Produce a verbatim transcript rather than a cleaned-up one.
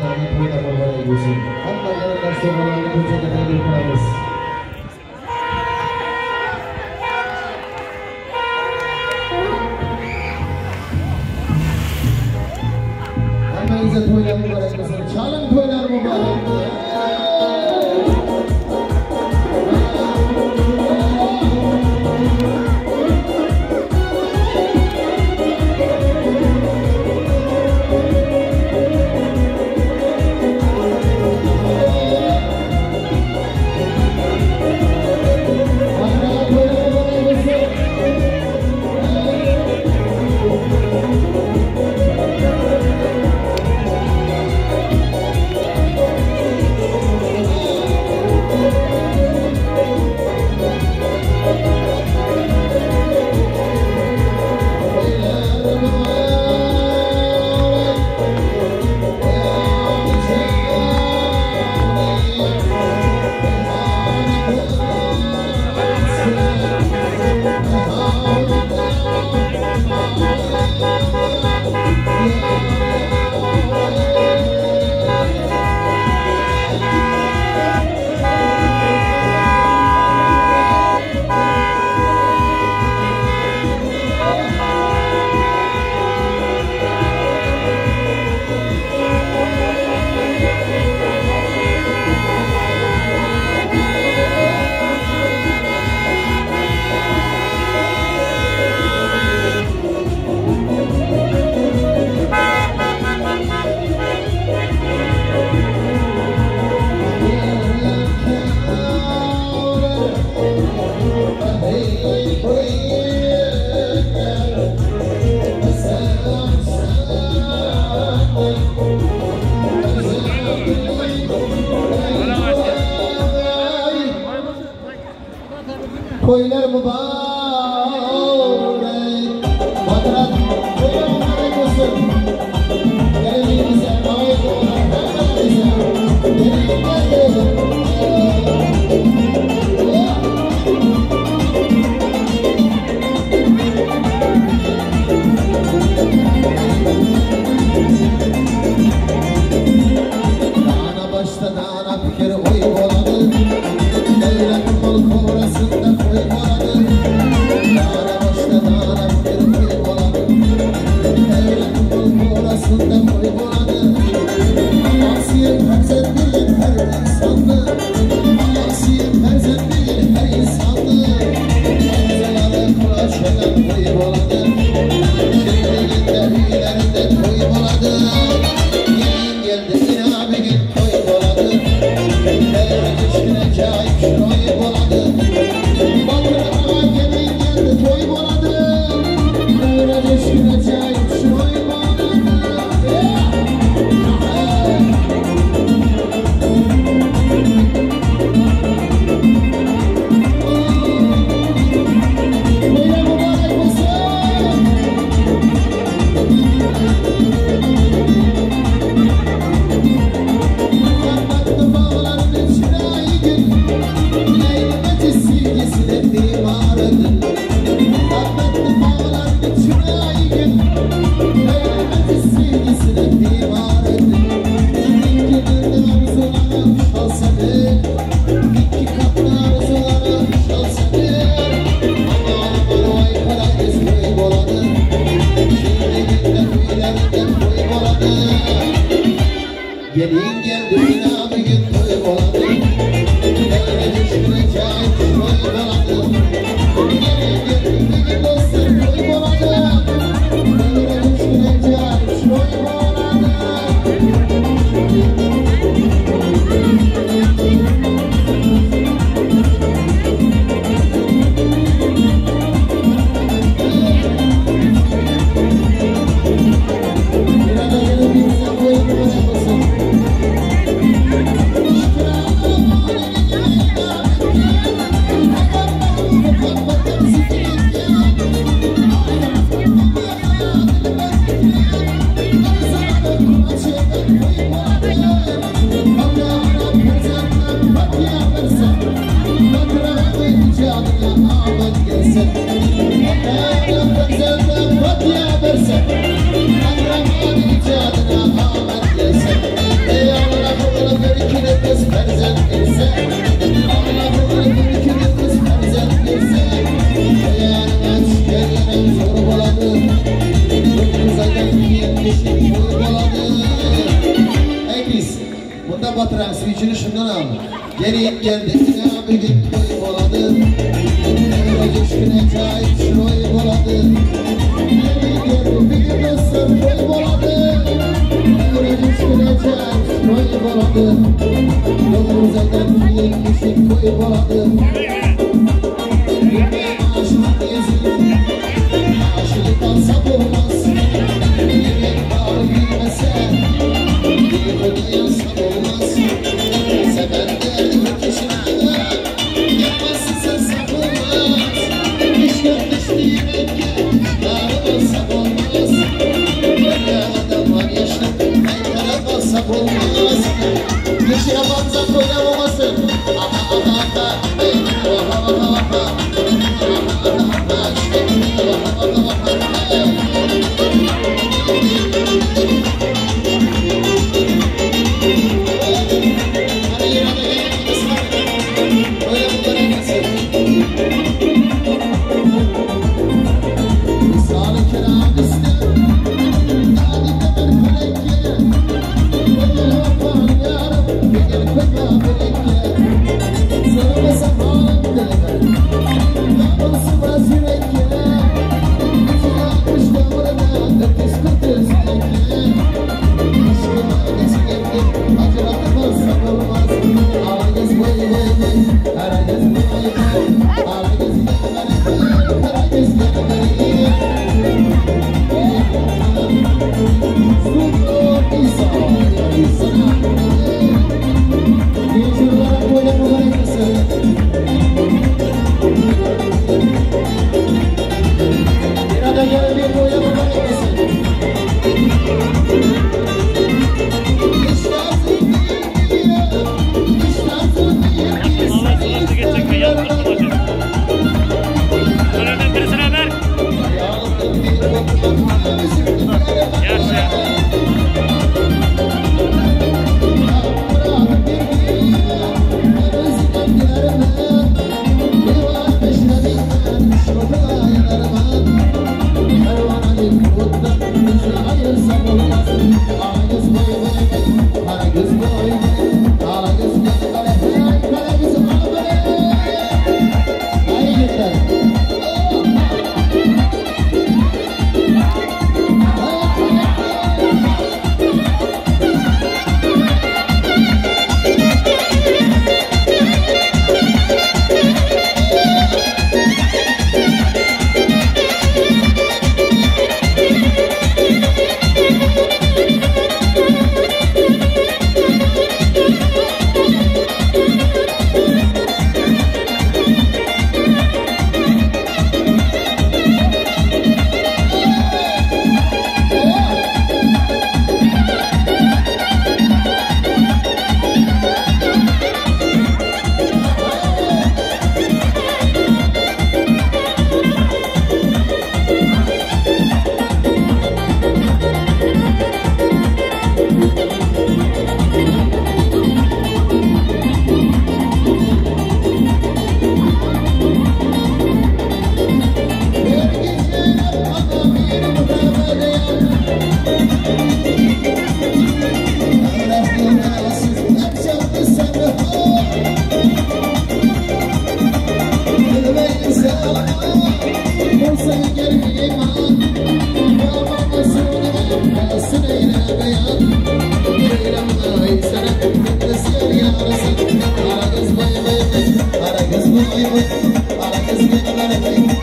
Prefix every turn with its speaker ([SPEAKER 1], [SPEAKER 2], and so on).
[SPEAKER 1] oilalarni to'ylab muborak bo'lsin. Hamma yerlar so'g'alarni ko'chaga taklif qilamiz. Hammangizga to'ylar muborak bo'lsin. Chalin to'ylar muborak bo'lsin. To'ylar muborak, Badrat to'ylar muborak bo'lsin. Keliningizga oid bo'lgan dana boshda dana fikr o'y bo'ladi. Davlat xalq orasida qo'y bo'ladi. Dana boshda dana fikr o'y bo'ladi. Davlat xalq orasida qo'y bo'ladi. Asiyat farzand bilgan har insonni, asiyat farzand bilgan har insonni. Manzalari qurashgan qo'y bo'ladi. Shirligida uylarida qo'y bo'ladi. Keling keldi inabiga qo'y bo'ladi. Kichkina joy chiroy bo'ladi. Botirama keling keldi to'y bo'ladi. Kichkina joy chiroy bo'ladi. Gelin geldi inabiga to'y bo'ladi. Kichkina joy chiroy bo'ladi. Gelin geldi degan do'stlar to'y bo'ladi. Kichkina joy chiroy bo'ladi. Bersin, kız ferzat verse Allah'ın mülkünü kız ferzat verse Ayağını aç yerlerim zor boladı dokuz aydan yetmişlik boy boladı Ey kız bunda batıran switchini şundan al Geri geldi yine bir gün boy boladı Emre coşkun acayip şuroy boladı Geri geldi bir gün nasıl boy boladı Emre coşkun acayip şuroy boladı dokuz aydan yetmişlik boy boladı Gülmeyin aşık yazın Aşık kalsa olmaz Yemek bağlı bilmese Yıkıda yansam olmaz Seven derdi kişine Yapmasın sen sapılmaz İşler düştü yürekke Çıkarı olsam olmaz Böyle adam var yaşlı Ben taraf olsam olmaz Yeşil abanza koyamamasın Aha aha aha Hey aha aha aha Aha aha aha İşte aha aha aha Hey Para